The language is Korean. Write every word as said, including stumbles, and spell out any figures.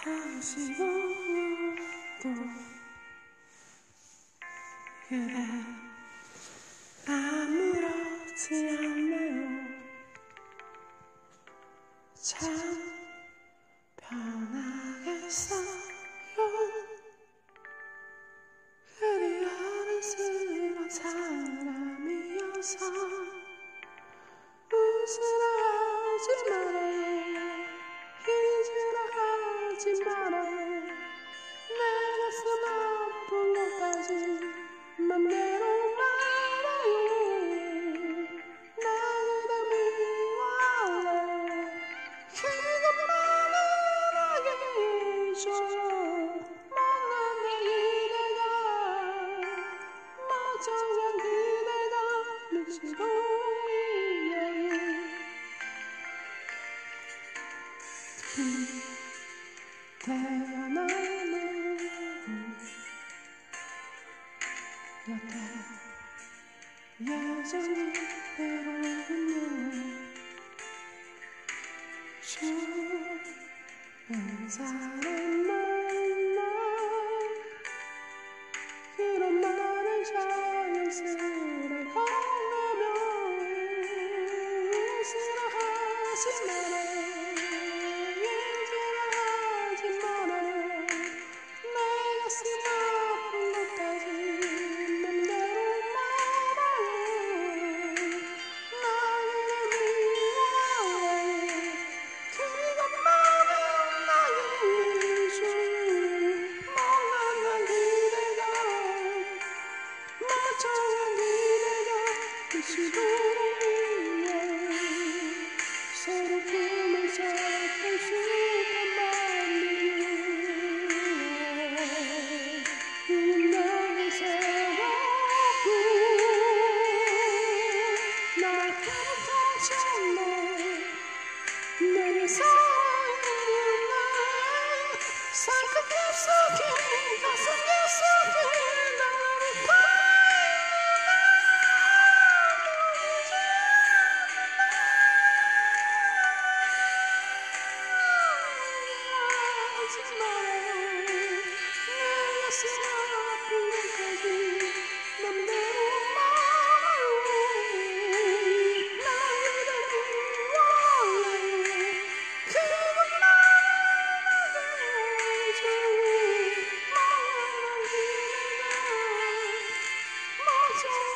다시고도 그래 아무렇지 않네요. 참 편하겠어요. 그리 어른스러운 사람이어서 웃으라 하지 말아요. 잊으라 하지 말아요. 내 가슴 아픈 것까지 맘대로 말아요. 나 그대 미워요. 그것만은 하게 해줘요. 못난 내 그대가 멀쩡한 그대가 미치도이에요. 태어나는 옆에 여전히 때로군요. 좋은 사람 만나 그런 말을 자연스레 건네면 웃으라 하지 말아요. 서로 품을 잡을 수 있단 말이에요. 그는 나를 사랑하고 나 가르쳐줬네. 너를 사랑했나. 살갗 깊숙이 가슴 깊숙이 나를 저